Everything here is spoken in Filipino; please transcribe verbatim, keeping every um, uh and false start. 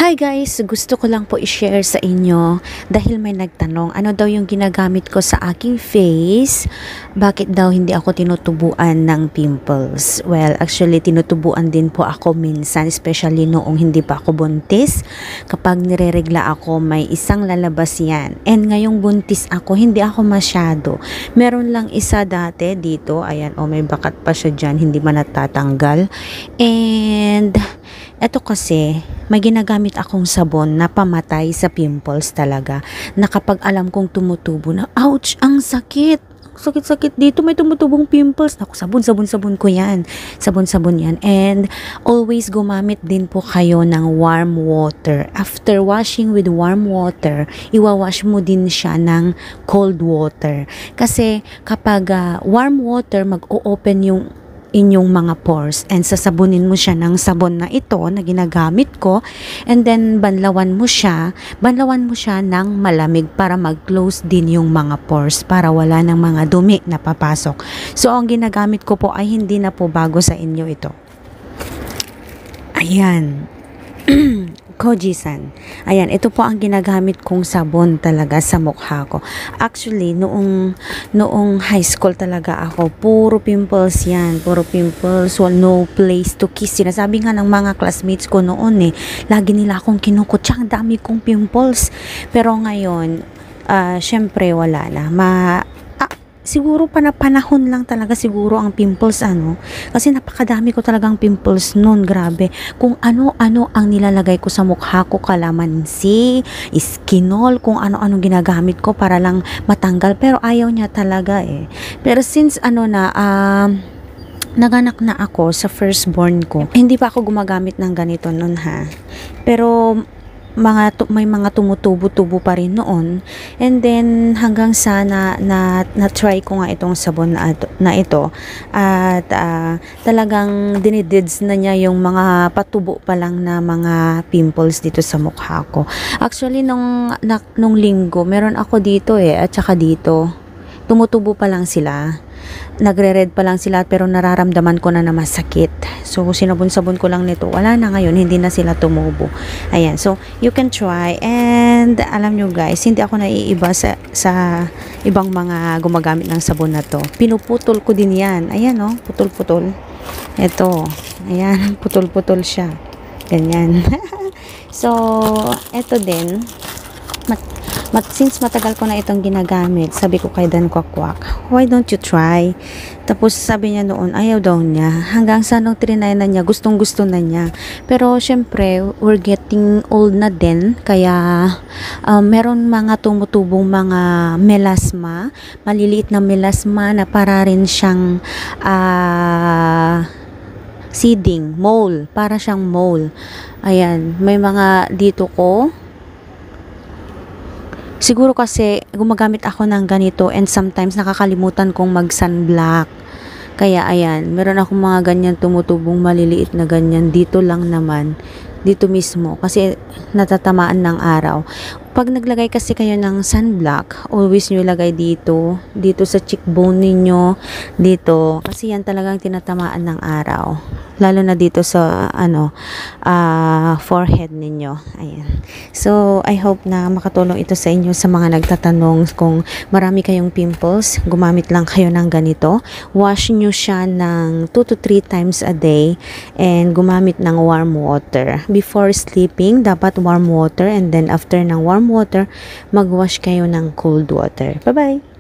Hi guys! Gusto ko lang po i-share sa inyo dahil may nagtanong ano daw yung ginagamit ko sa aking face, bakit daw hindi ako tinutubuan ng pimples. Well, actually tinutubuan din po ako minsan, especially noong hindi pa ako buntis. Kapag nireregla ako, may isang lalabas yan. And ngayong buntis ako, hindi ako masyado. Meron lang isa dati dito, ayan, o oh, may bakat pa siya dyan, hindi man natatanggal. And eto kasi, may ginagamit akong sabon na pamatay sa pimples talaga. Na kapag alam kong tumutubo na, ouch, ang sakit. Sakit-sakit dito, may tumutubong pimples. Ako, sabon, sabon, sabon ko yan. Sabon, sabon yan. And always gumamit din po kayo ng warm water. After washing with warm water, iwawash mo din siya ng cold water. Kasi kapag uh, warm water, mag-o-open yung inyong mga pores and sasabunin mo siya ng sabon na ito na ginagamit ko, and then banlawan mo siya banlawan mo siya ng malamig para mag-close din yung mga pores para wala ng mga dumi na papasok. So ang ginagamit ko po ay hindi na po bago sa inyo ito. Ayan. Kojisan. Ayan, ito po ang ginagamit kong sabon talaga sa mukha ko. Actually, noong noong high school talaga ako, puro pimples yan. Puro pimples. Well, no place to kiss. Sinasabi nga ng mga classmates ko noon eh, lagi nila akong kinukutsa, ang dami kong pimples. Pero ngayon, uh, syempre wala na. Ma siguro panapanahon lang talaga siguro ang pimples, ano, kasi napakadami ko talagang pimples noon, grabe. Kung ano-ano ang nilalagay ko sa mukha ko, kalamansi, skinol, kung ano-ano ginagamit ko para lang matanggal, pero ayaw niya talaga eh. Pero since ano na, ah, uh, naganak na ako sa firstborn ko, hindi pa ako gumagamit ng ganito noon ha, pero mga may mga tumutubo-tubo pa rin noon. And then hanggang sa na, na, na try ko nga itong sabon na, na ito, at uh, talagang dinidids na niya yung mga patubo pa lang na mga pimples dito sa mukha ko. Actually nung, na, nung linggo meron ako dito eh, at saka dito tumutubo pa lang sila, nagre-red pa lang sila, pero nararamdaman ko na na masakit. So sinabon-sabon ko lang nito, wala na ngayon, hindi na sila tumubo. Ayan, so you can try. And alam nyo guys, hindi ako naiiba sa, sa ibang mga gumagamit ng sabon na to. Pinuputol ko din yan. Ayan o, oh, putol-putol. Ito, ayan, putol-putol siya. Ganyan. So eto din, mat Mat, since matagal ko na itong ginagamit, sabi ko kay Dan Kwakwak, why don't you try? Tapos sabi niya noon, ayaw daw niya. Hanggang sa nung trinay na niya, gustong gusto na niya. Pero syempre, we're getting old na din. Kaya uh, meron mga tumutubong mga melasma, maliliit na melasma na para rin siyang uh, seeding, mole. Para siyang mole. Ayan, may mga dito ko. Siguro kasi gumagamit ako ng ganito and sometimes nakakalimutan kong mag sunblock. Kaya ayan, meron akong mga ganyan tumutubong maliliit na ganyan. Dito lang naman, dito mismo, kasi natatamaan ng araw. Pag naglagay kasi kayo ng sunblock, always nyo ilagay dito, dito sa cheekbone ninyo, dito, kasi yan talagang tinatamaan ng araw. Lalo na dito sa ano, uh, forehead ninyo. Ayan. So, I hope na makatulong ito sa inyo sa mga nagtatanong kung marami kayong pimples, gumamit lang kayo ng ganito. Wash nyo siya ng two to three times a day and gumamit ng warm water. Before sleeping, dapat warm water, and then after ng warm water, mag-wash kayo ng cold water. Bye-bye!